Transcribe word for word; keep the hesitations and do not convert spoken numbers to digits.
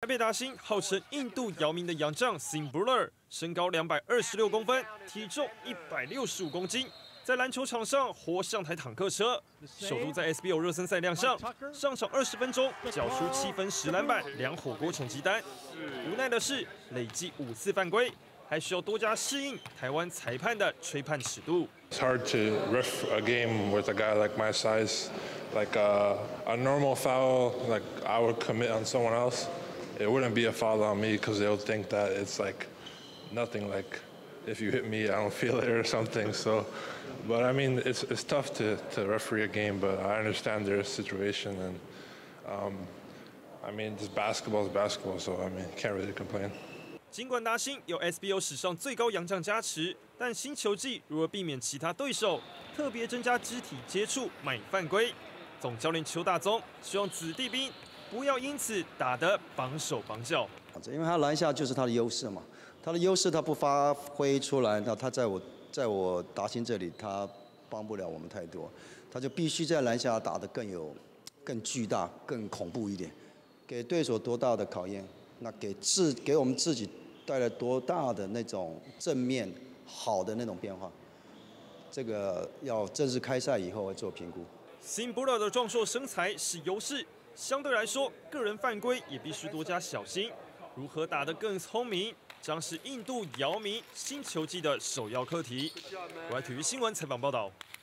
北达星号称印度姚明的洋将 Sim Bowler， 身高两百二十六公分，体重一百六十五公斤，在篮球场上活像台坦克车。首度在 S B O 热身赛亮相，上场二十分钟，缴出七分十篮板两火锅成绩单。无奈的是，累计五次犯规，还需要多加适应台湾裁判的吹判尺度。 It's hard to ref a game with a guy like my size. Like a, a normal foul, like I would commit on someone else, it wouldn't be a foul on me because they would think that it's like nothing. Like if you hit me, I don't feel it or something. So, but I mean, it's it's tough to to referee a game, but I understand their situation, and um, I mean, just basketball is basketball, so I mean, can't really complain. 尽管达欣有 S B O 史上最高洋将加持，但新球季如何避免其他对手特别增加肢体接触买犯规？总教练邱大宗希望子弟兵不要因此打得绑手绑脚， 因为他篮下就是他的优势嘛，他的优势他不发挥出来，那他在我在我达欣这里他帮不了我们太多，他就必须在篮下打得更有、更巨大、更恐怖一点，给对手多大的考验，那给自给我们自己带来多大的那种正面好的那种变化，这个要正式开赛以后会做评估。 Sim Bowler 的壮硕身材是优势，相对来说，个人犯规也必须多加小心。如何打得更聪明，将是印度姚明新球季的首要课题。国外体育新闻采访报道。